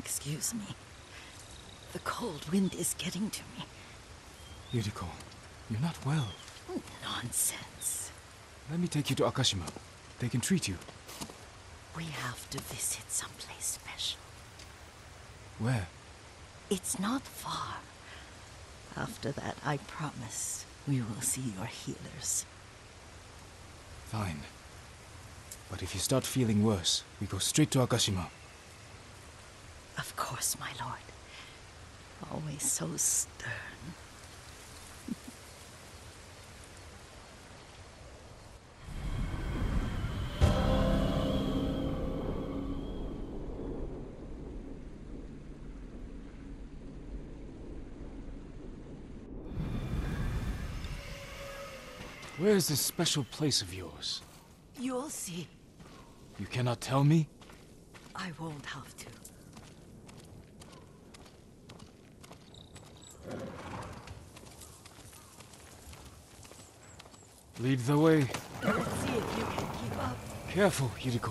Excuse me. The cold wind is getting to me. Yuriko, you're not well. Nonsense. Let me take you to Akashima. They can treat you. We have to visit someplace special. Where? It's not far. After that, I promise we will see your healers. Fine. But if you start feeling worse, we go straight to Akashima. Of course, my lord. Always so stern. Where is this special place of yours? You'll see. You cannot tell me? I won't have to. Lead the way. Let's see if you can keep up. Careful, Yuriko.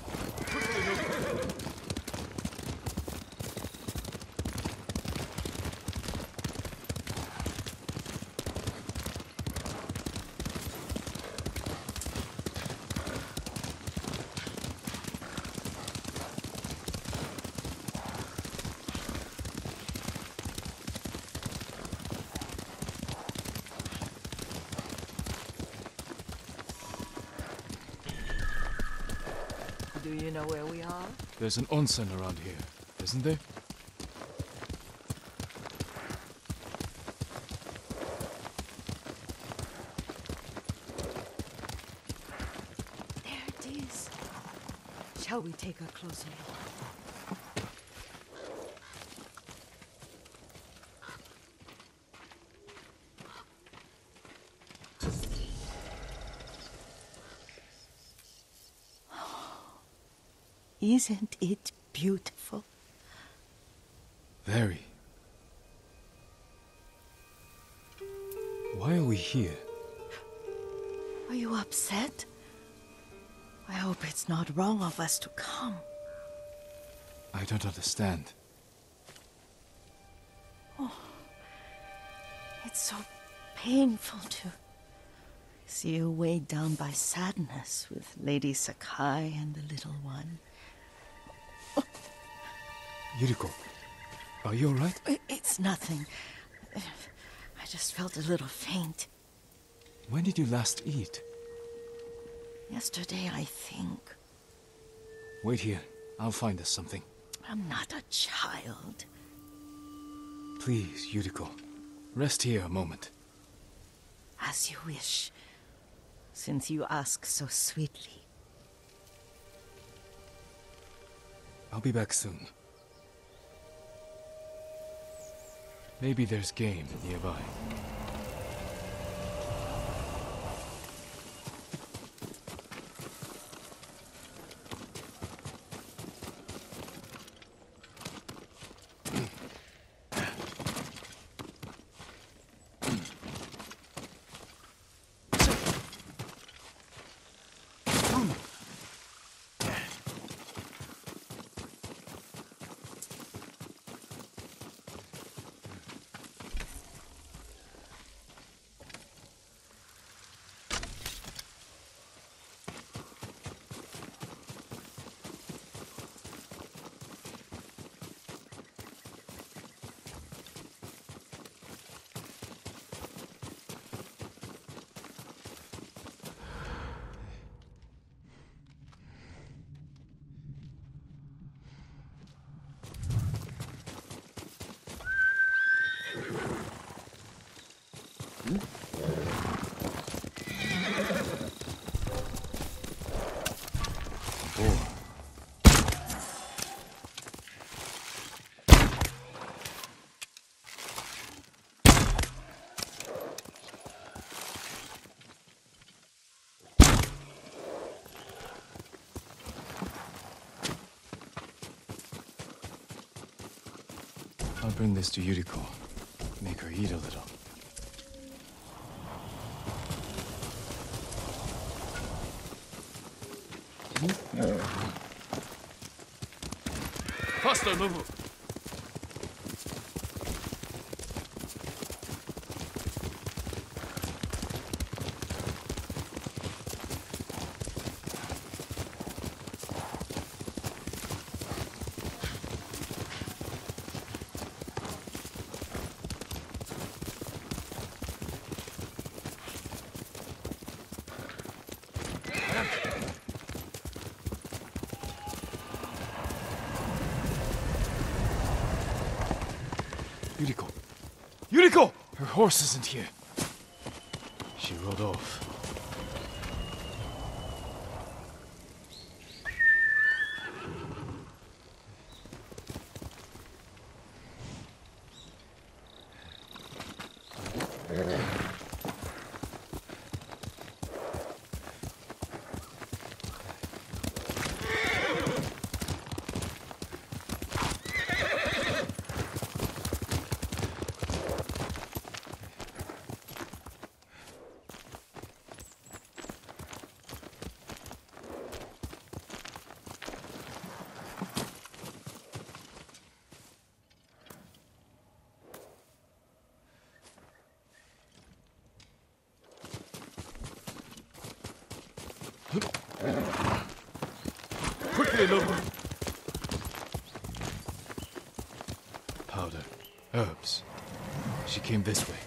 Do you know where we are? There's an onsen around here, isn't there? There it is. Shall we take a closer look? Isn't it beautiful? Very. Why are we here? Are you upset? I hope it's not wrong of us to come. I don't understand. It's so painful to see you weighed down by sadness with Lady Sakai and the little one. Yuriko, are you alright? It's nothing. I just felt a little faint. When did you last eat? Yesterday, I think. Wait here. I'll find us something. I'm not a child. Please, Yuriko. Rest here a moment. As you wish, since you ask so sweetly. I'll be back soon. Maybe there's game nearby. I'll bring this to Yuriko. Make her eat a little. Faster, Nobu! horse isn't here. She rode off. Quickly, Lobo! Powder. Herbs. She came this way.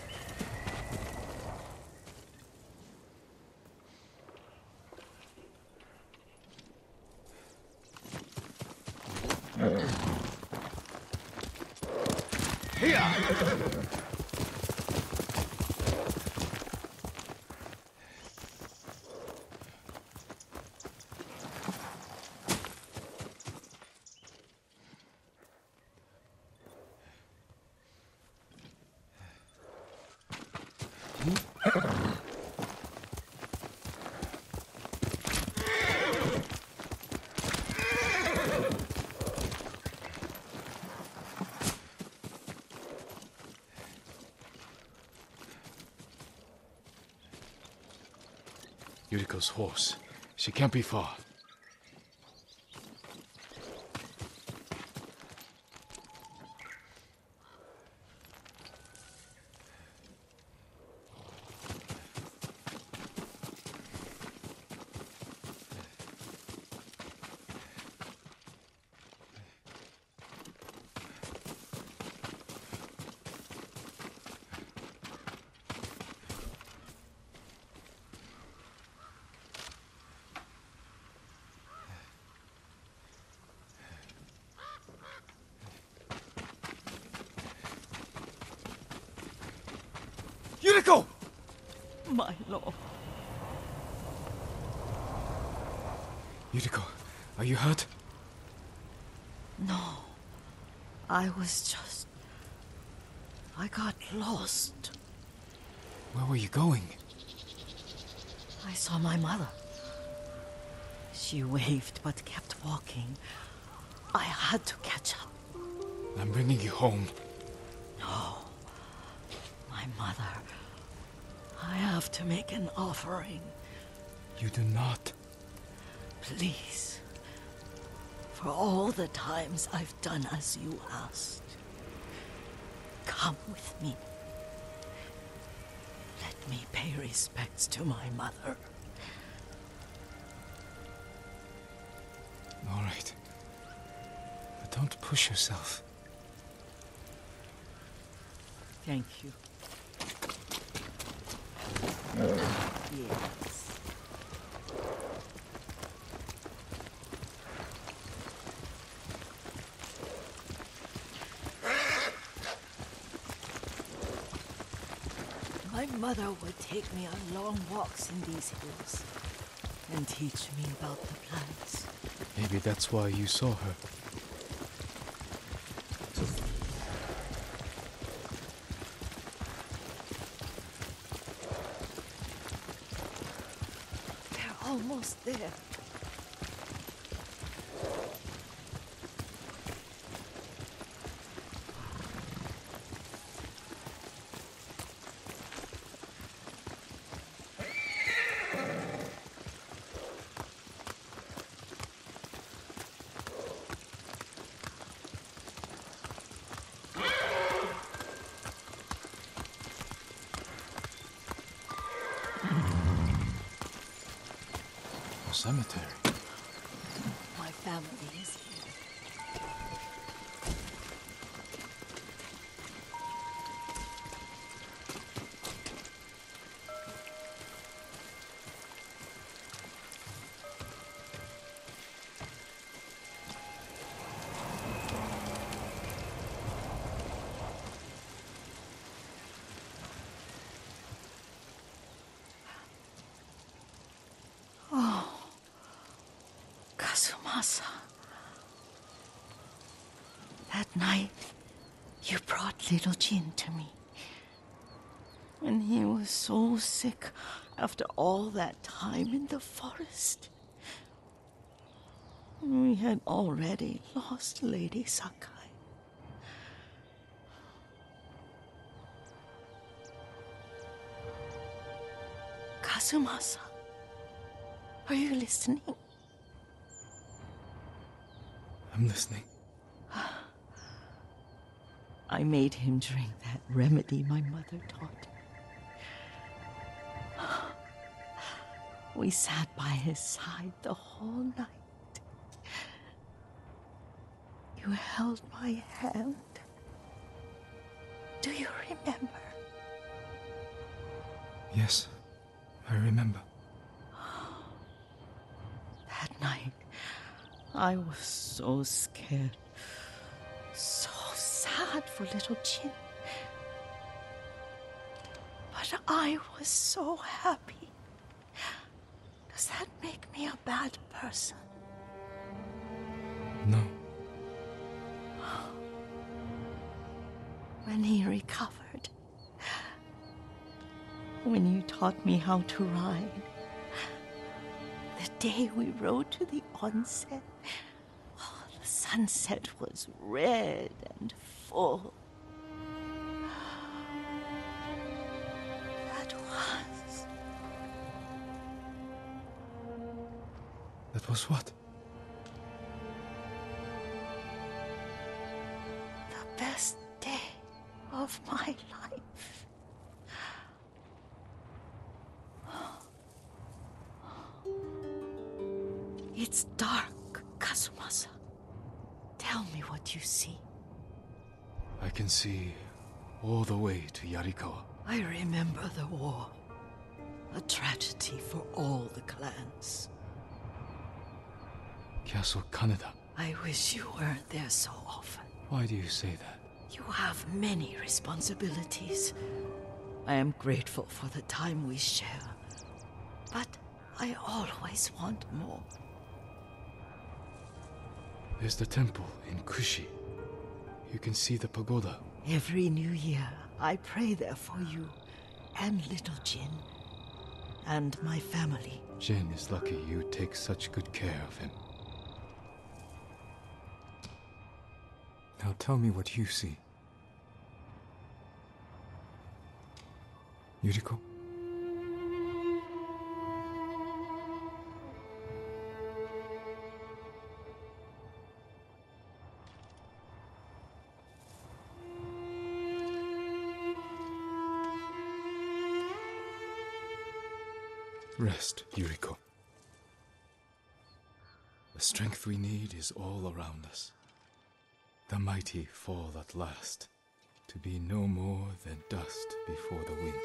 Yuriko's horse. She can't be far. Yuriko! My lord. Yuriko, are you hurt? No. I got lost. Where were you going? I saw my mother. She waved but kept walking. I had to catch up. I'm bringing you home. No. My mother. I have to make an offering. You do not. Please. For all the times I've done as you asked. Come with me. Let me pay respects to my mother. All right. But don't push yourself. Thank you. Yes. My mother would take me on long walks in these hills and teach me about the plants. Maybe that's why you saw her. They're almost there. Cemetery. My family is here. Kazumasa. That night, you brought little Jin to me. And he was so sick after all that time in the forest. We had already lost Lady Sakai. Kazumasa, are you listening? I'm listening. I made him drink that remedy my mother taught. We sat by his side the whole night. You held my hand. Do you remember? Yes, I remember. That night, I was so scared, so sad for little Jin. But I was so happy. Does that make me a bad person? No. When he recovered, when you taught me how to ride, the day we rode to the onsen, the sunset was red and full. That was what? The best day of my life. It's dark, Kazumasa. Tell me what you see. I can see all the way to Yarikawa. I remember the war. A tragedy for all the clans. Castle Kaneda. I wish you weren't there so often. Why do you say that? You have many responsibilities. I am grateful for the time we share. But I always want more. There's the temple in Kushi. You can see the pagoda. Every new year, I pray there for you and little Jin and my family. Jin is lucky you take such good care of him. Now tell me what you see. Yuriko? Rest, Yuriko. The strength we need is all around us. The mighty fall at last, to be no more than dust before the wind.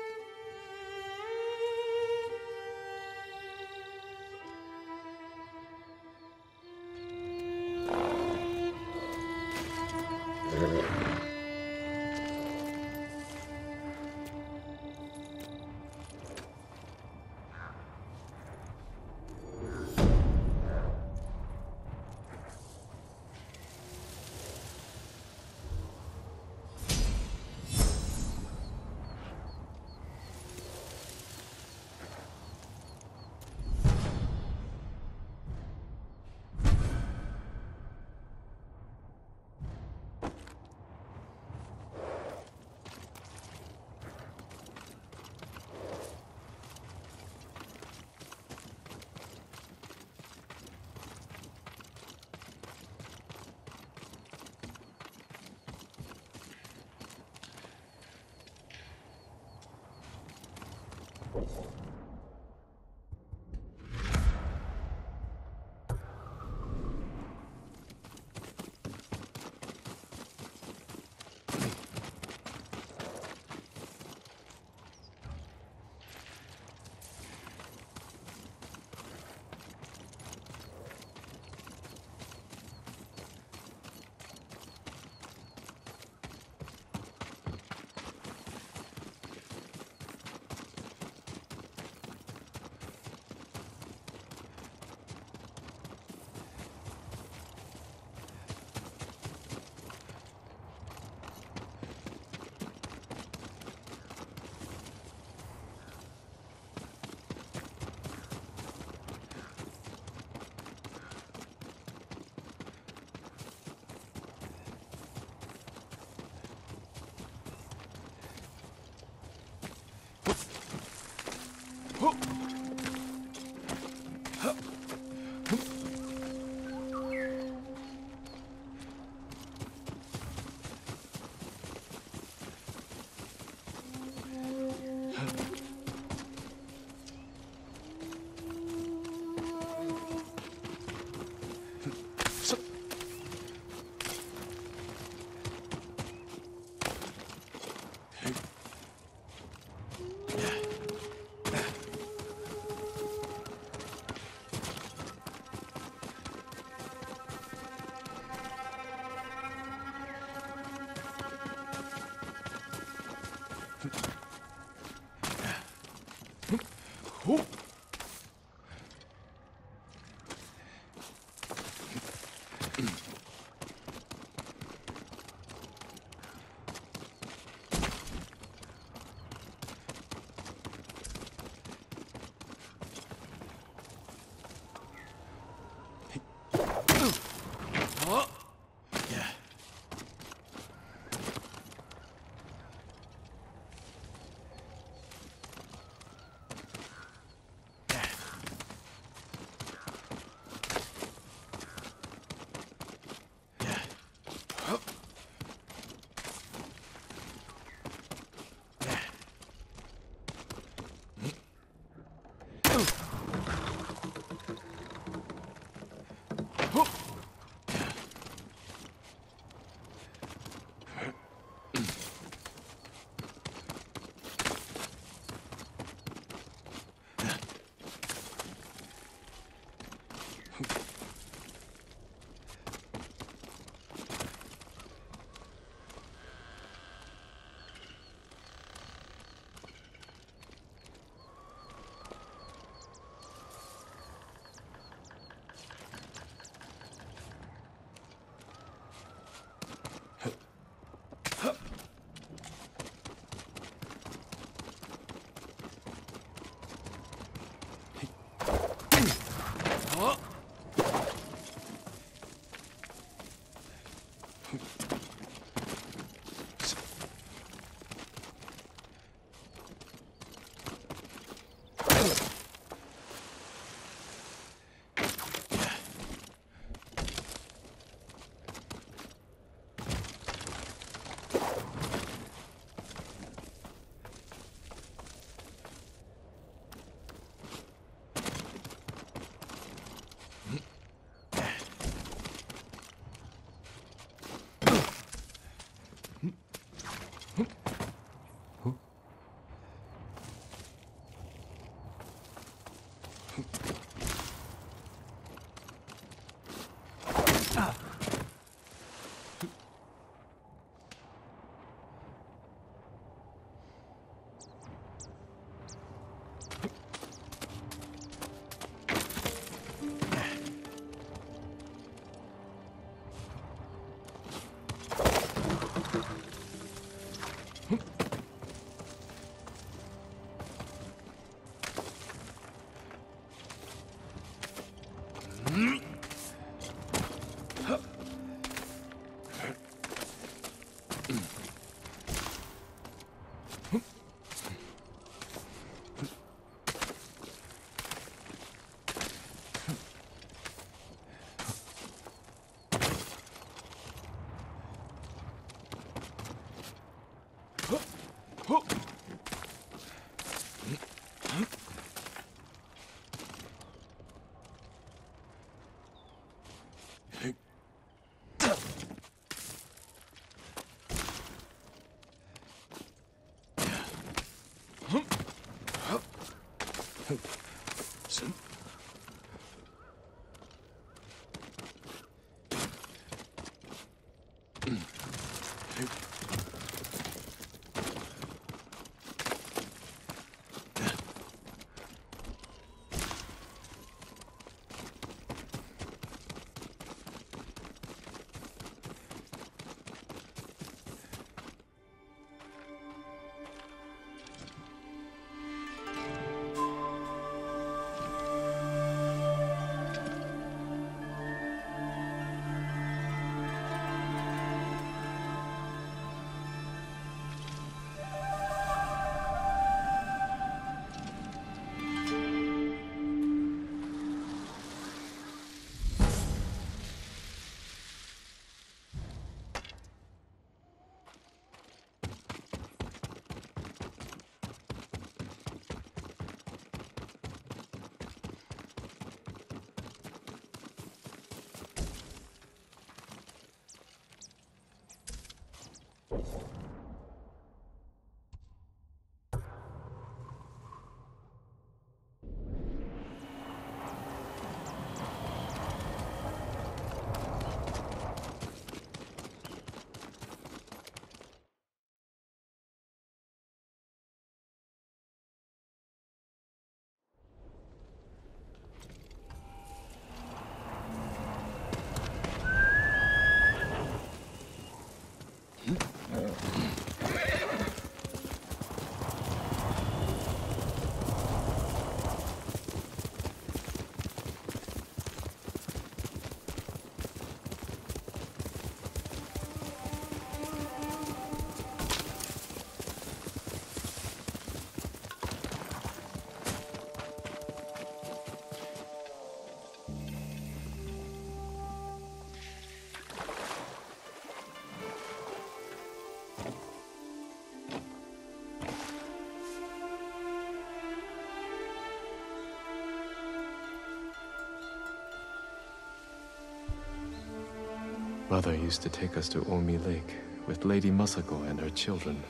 Mother used to take us to Omi Lake with Lady Masako and her children.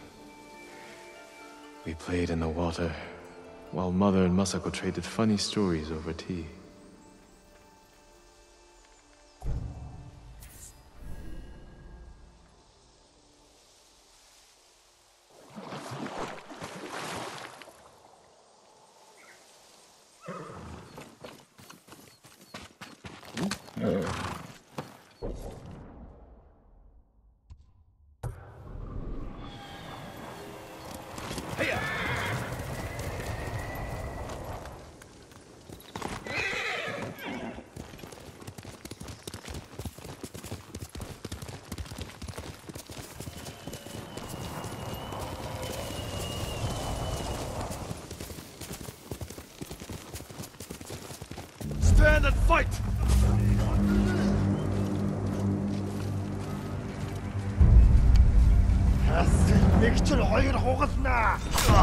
We played in the water, while Mother and Masako traded funny stories over tea. Stand and fight! Нэг ч хоёр хугалнаа.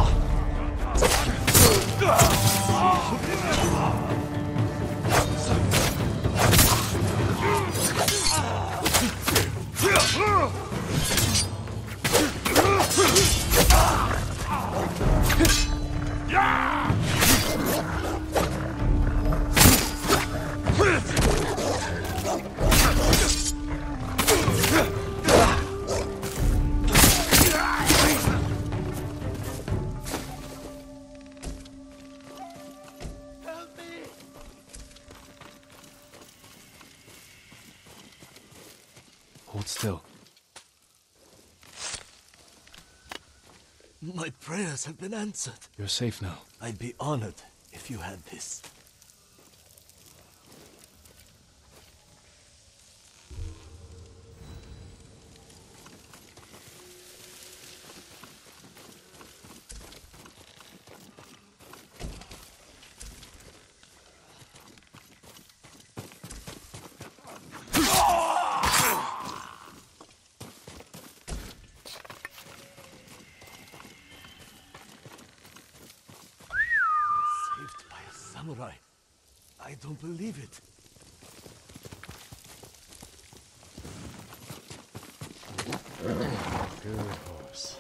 Hold still. My prayers have been answered. You're safe now. I'd be honored if you had this. Samurai. I don't believe it. Good horse.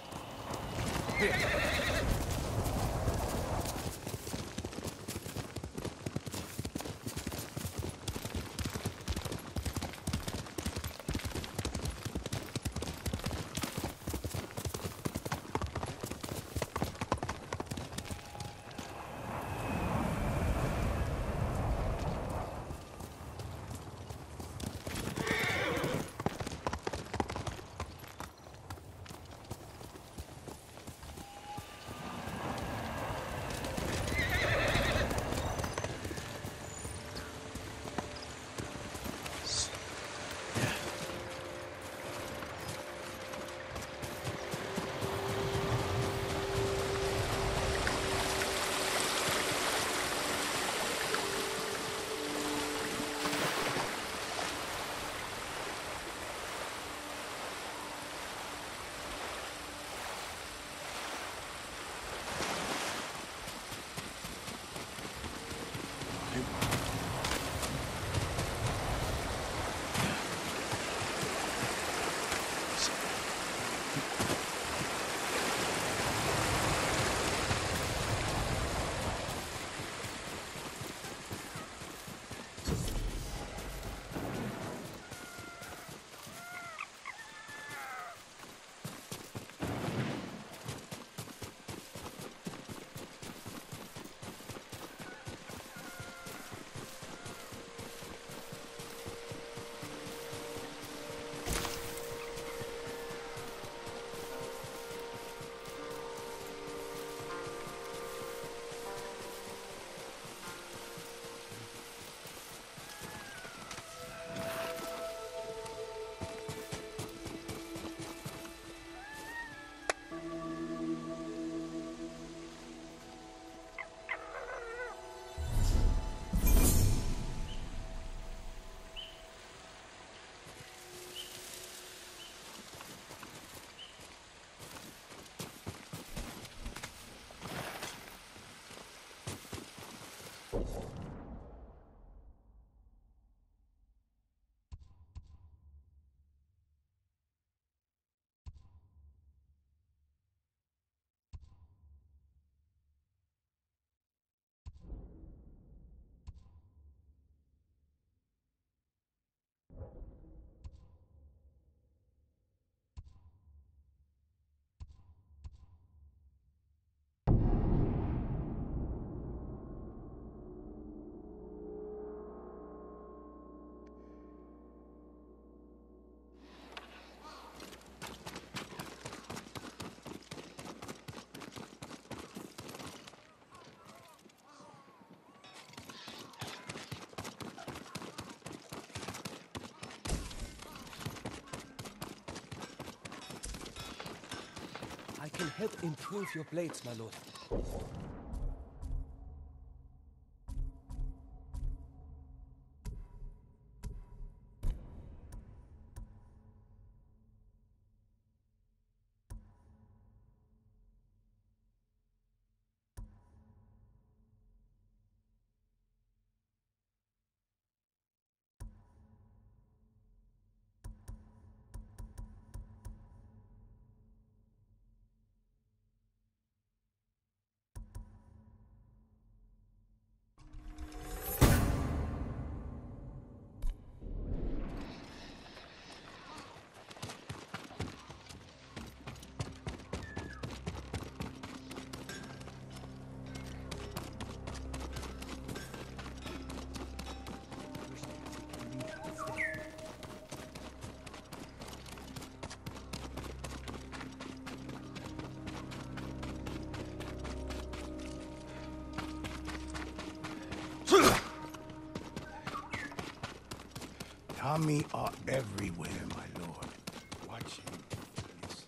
can help improve your blades, my lord. Kami are everywhere, my lord. Watch him, please.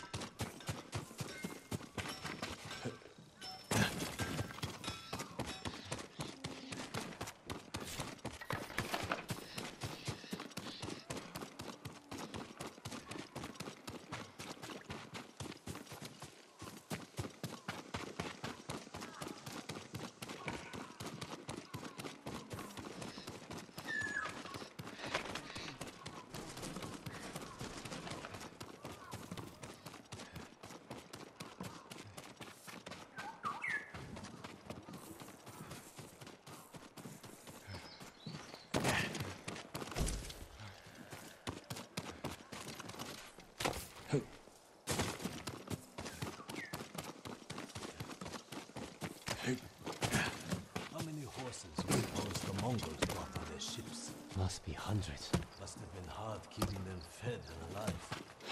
How many horses do you suppose the Mongols brought on their ships? Must be hundreds. Must have been hard keeping them fed and alive.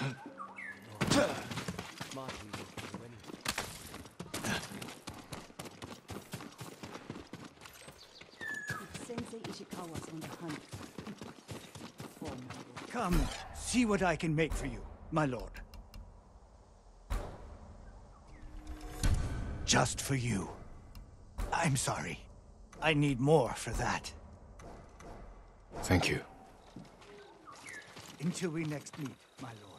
Smart people can do anything. Sensei Ishikawa's on the hunt. Formidable. Come, see what I can make for you, my lord. Just for you. I'm sorry. I need more for that. Thank you. Until we next meet, my lord.